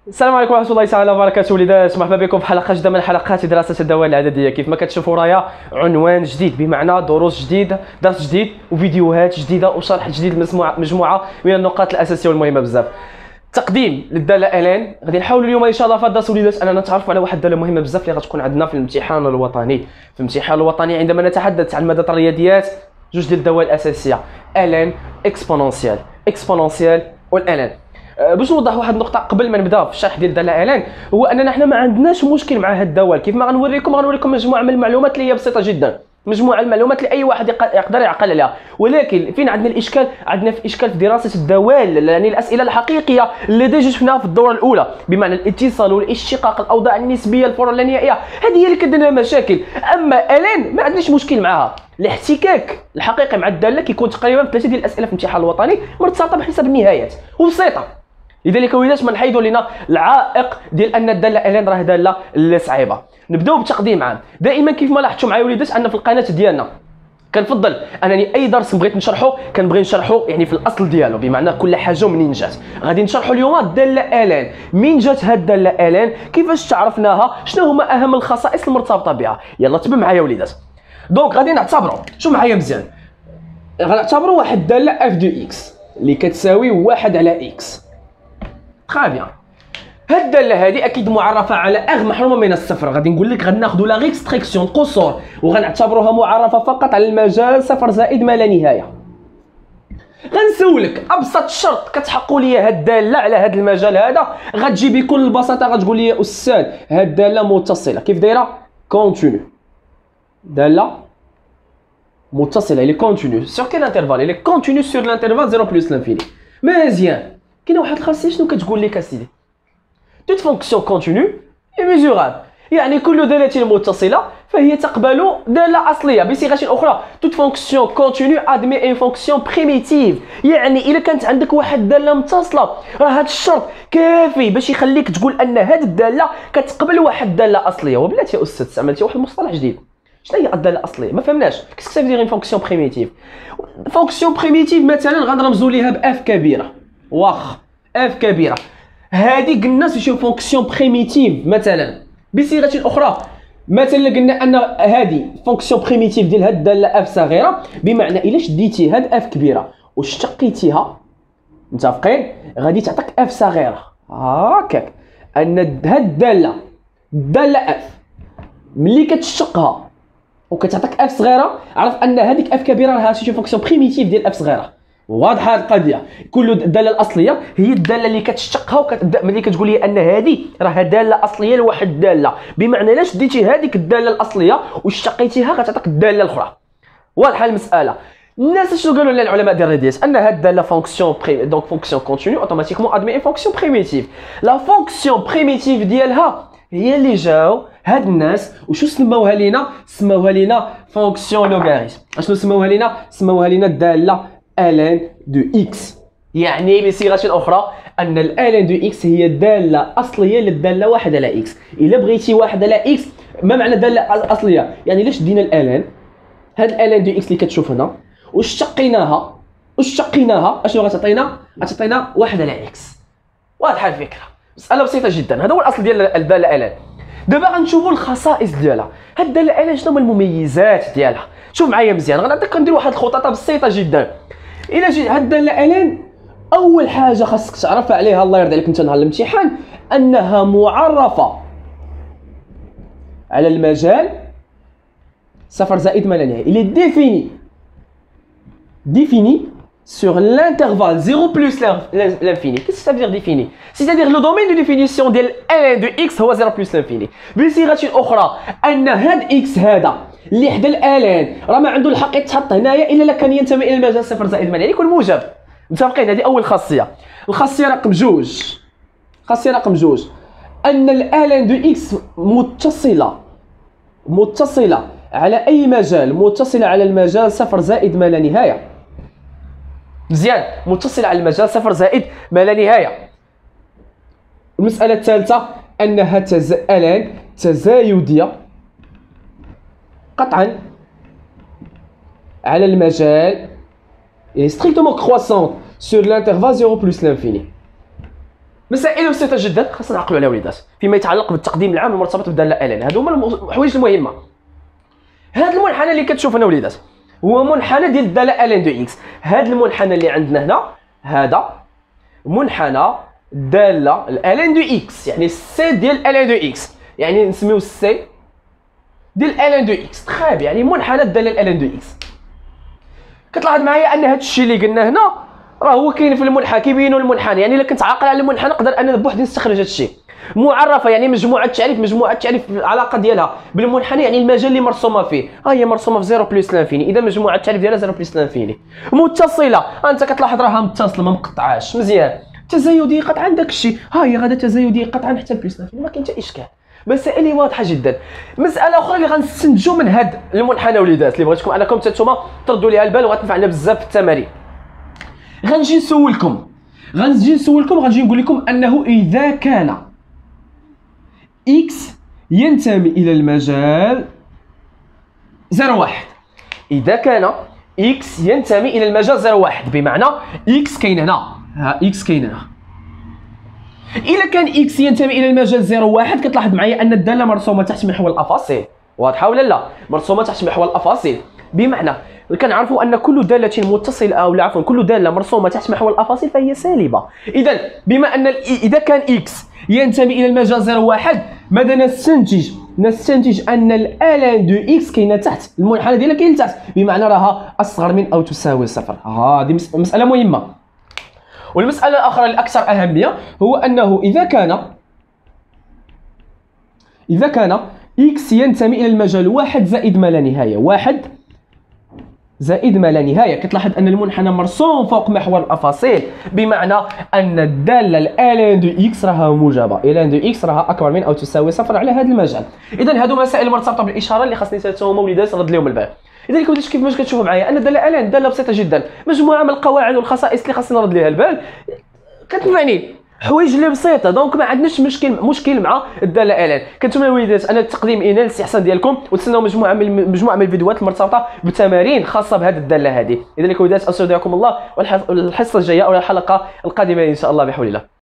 السلام عليكم ورحمه الله تعالى وبركاته وليدات، مرحبا بكم في حلقه جديده من حلقات دراسه الدوال العدديه. كيف ما كتشوفوا رايا عنوان جديد، بمعنى دروس جديده، درس جديد وفيديوهات جديده وشرح جديد مجموعه من النقاط الاساسيه والمهمه بزاف. تقديم للداله الان. غادي نحاولوا اليوم ان شاء الله في الدرس وليدات اننا نتعرفوا على واحد الداله مهمه بزاف اللي غتكون عندنا في الامتحان الوطني. في الامتحان الوطني عندما نتحدث عن ماده الرياضيات، جوج ديال الدوال الاساسيه، الان اكسبونونسيال والالان. باش نوضح واحد النقطه قبل ما نبدا في الشرح ديال الداله الان، هو اننا حنا ما عندناش مشكل مع هاد الدوال. كيف ما غنوريكم مجموعه من المعلومات اللي هي بسيطه جدا، مجموعه المعلومات اللي اي واحد يقدر يعقل عليها. ولكن فين عندنا الاشكال؟ عندنا في اشكال في دراسه الدوال، يعني الاسئله الحقيقيه اللي ديجا شفناها في الدوره الاولى، بمعنى الاتصال والاشتقاق، الاوضاع النسبيه، الفورة اللانهائيه. هذه هي اللي كدير مشاكل. اما الان ما عندناش مشكل معها. الاحتكاك الحقيقي مع الداله كيكون تقريبا ثلاثه ديال الاسئله في الامتحان الوطني مرتبطه بحساب النهايات وبسيطه. لذلك وليدات ما نحيدوا لنا العائق ديال ان الداله الان راه داله اللي صعيبه. نبداو بتقديم عام. دائما كيف ما لاحظتوا معايا وليدات ان في القناه ديالنا كنفضل انني اي درس بغيت نشرحه كنبغي نشرحه يعني في الاصل ديالو، بمعنى كل حاجه منين جات. غادي نشرحوا اليوم الداله الان، منين جات هاد الداله الان، كيفاش تعرفناها، شنو هما اهم الخصائص المرتبطه بها. يلا تبع معايا وليدات. دونك غادي نعتبروا، شوف معايا مزيان، غنعتبروا واحد الداله اف دو اكس اللي كتساوي 1 على اكس. تري بيان. هاد الداله هذه اكيد معرفه على اغ محرومه من الصفر. غادي نقول لك غناخذوا لا ريستريكسيون قصور وغنعتبروها معرفه فقط على المجال صفر زائد ما لا نهايه. غنسولك ابسط شرط كتحققوا لي هاد الداله على هاد المجال هذا، غتجي بكل بساطه غتقول لي يا استاذ هاد الداله متصله. كيف دايره؟ كونتينيو. داله متصله لي كونتينيو سور كيل انترفال؟ لي كونتينيو سور الانترفال 0 بلس لانفيني. مزيان. كاينه واحد الخاصيه شنو كتقول لك اسيدي؟ توت فونكسيون كونتينيو اي ميزورابل، يعني كل داله متصله فهي تقبل داله اصليه. بصيغه اخرى، توت فونكسيون كونتينيو ادمي ان فونكسيون بريميتيف، يعني الا كانت عندك واحد الداله متصله راه هذا الشرط كافي باش يخليك تقول ان هذه الداله كتقبل واحد الداله اصليه. وبلاتي يا استاذ استعملتي واحد المصطلح جديد. شنو هي الداله الاصليه؟ ما فهمناش. كيف تفسير فونكسيون بريميتيف؟ فونكسيون بريميتيف مثلا غنرمزوا ليها باف كبيره، واخ اف كبيره. هذه قلنا سي فونكسيون بريميتيف. مثلا بصيغه اخرى، مثلا قلنا ان هذه فونكسيون بريميتيف ديال هاد الداله اف صغيره، بمعنى الا شديتي هاد اف كبيره واشتقيتيها، متفقين، غادي تعطيك اف صغيره. هكاك ان هاد الداله اف ملي كتشقها وكتعطيك اف صغيره، عرف ان هذيك اف كبيره راها سي فونكسيون بريميتيف ديال اف صغيره. واضحه هذه القضيه. كل الداله الاصليه هي الداله اللي كتشتقها ملي كتقول لي ان هذه راه داله اصليه لواحد الداله، بمعنى الا شديتي هذيك الداله الاصليه واشتقيتيها غتعطيك الداله الاخرى. واضحه المساله. الناس شنو قالوا لنا العلماء ديال الرياضيات؟ ان هاد الداله فونكسيون دونك فونكسيون كونتينيو اوتوماتيكمون ادمي فونكسيون بريميتيف. لا فونكسيون بريميتيف ديالها هي اللي جاو هاد الناس وشو سموها لينا؟ سموها لينا فونكسيون لوغاريتم. اشنو سموها لينا؟ سموها لينا الداله الان دو اكس. يعني بصيغه اخرى ان الالان دو اكس هي الداله اصليه للداله 1 على اكس. الا بغيتي 1 على اكس، ما معنى داله اصليه؟ يعني الا شدينا الالان، هاد الالان دو اكس اللي كتشوف هنا، واشتقيناها اشنو غتعطينا؟ غتعطينا 1 على اكس. واضحه الفكره. مساله بسيطه جدا. هذا هو الاصل ديال الداله الان. دابا غنشوفوا الخصائص ديالها. هاد الداله الان شنو هما المميزات ديالها؟ شوف معايا مزيان. غنعطيك ندير واحد الخططه بسيطه جدا. الا جيت هاد الداله الان، اول حاجه خاصك تعرف عليها الله يرضي عليك انت نهار الامتحان، انها معرفه على المجال صفر زائد ما لا نهايه. il est défini sur l'intervalle 0 plus l'infini. Qu'est-ce que ça veut dire défini? C'est-à-dire le domaine de définition ديال n de x هو 0 plus l'infini. بصيغه اخرى ان هاد x هذا اللي حدا الالان راه ما عنده الحق يتحط هنايا الا كان ينتمي الى المجال صفر زائد ما لا، يعني يكون موجب. متفقين؟ هذه اول خاصيه. الخاصيه رقم جوج، ان الالان دو اكس متصله على اي مجال، متصله على المجال صفر زائد ما لا نهايه. مزيان، متصله على المجال صفر زائد ما لا نهايه. المساله الثالثه انها الان تزايديه قطعا على المجال strictement croissante sur l'intervalle 0 plus l'infini. مسائل بسيطه جدا خاصنا نعقلوا عليها وليدات فيما يتعلق بالتقديم العام المرتبط بالداله الان. هادو هما الحوايج المهمه. هذا المنحنى اللي كتشوف هنا وليدات هو منحنى ديال الداله الان دو اكس. هذا المنحنى اللي عندنا هنا هذا منحنى الداله الان دو اكس، يعني السي ديال الان دو اكس، يعني نسميو السي ديال الان دو اكس. تخاب يعني منحنى الداله الان دو اكس. كتلاحظ معايا ان هذا الشيء اللي قلنا هنا راه هو كاين في المنحنى، كيبينوا المنحنى. يعني الا كنت عاقل على المنحنى نقدر انا بوحدي نستخرج هذا الشيء. معرفه يعني مجموعه تعريف العلاقه ديالها بالمنحنى، يعني المجال اللي مرسومه فيه ها هي مرسومه في 0 بلس لانفيني، اذا مجموعه التعريف ديالها 0 بلس لانفيني. متصله انت كتلاحظ راها متصله ما مقطعاش مزيان. تزايديه قطعا داك الشيء ها هي غادا تزايديه قطعا حتى بلس لانفيني، ما كاين حتى اشكال. مسائل اللي واضحه جدا. مساله اخرى اللي غنستنتجوا من هذا المنحنى وليدات اللي بغيتكم انكم نتوما تردوا ليها البال وغتنفعنا بزاف في التمارين. غنجي نسولكم غنجي نقول لكم انه اذا كان اكس ينتمي الى المجال 0,1، اذا كان اكس ينتمي الى المجال 0,1 بمعنى اكس كاين هنا، ها اكس كاين هنا. اذا كان اكس ينتمي الى المجال 0,1 كتلاحظ معايا ان الداله مرسومه تحت محور الافاصيل. واضحه ولا لا؟ مرسومه تحت محور الافاصيل بمعنى كنعرفوا ان كل داله متصله او عفوا كل داله مرسومه تحت محور الافاصيل فهي سالبه. اذا بما ان اذا كان اكس ينتمي الى المجال 0,1 ماذا نستنتج ان الالان دو اكس كاينه تحت المنحنى ديالها، كاين تحت بمعنى راها اصغر من او تساوي صفر. هذه مساله مهمه. والمساله الاخرى الاكثر اهميه هو انه اذا كان اكس ينتمي الى المجال 1 زائد ما لا نهايه، 1 زائد ما لا نهايه، كتلاحظ ان المنحنى مرسوم فوق محور الافاصيل بمعنى ان الداله الان دو اكس راها موجبه، الان دو اكس راها اكبر من او تساوي صفر على هذا المجال. اذا هادو مسائل مرتبطه بالاشاره اللي خاصني هما وليدات نرد لهم البال. اذا وليدات كيفاش كتشوفوا معايا ان الداله الان داله بسيطه جدا، مجموعه من القواعد والخصائص اللي خاصني نرد ليها البال كتنفعني حوايج اللي بسيطه. دونك ما عندناش مشكل مع الداله الان. كنتمنى الوليدات ان التقديم ينال الاستحسان ديالكم وتسناو مجموعه من الفيديوهات المرتبطه بتمارين خاصه بهذه الداله هذه. اذا الوليدات استودعكم الله والحصه الجايه او الحلقه القادمه ان شاء الله بحول الله.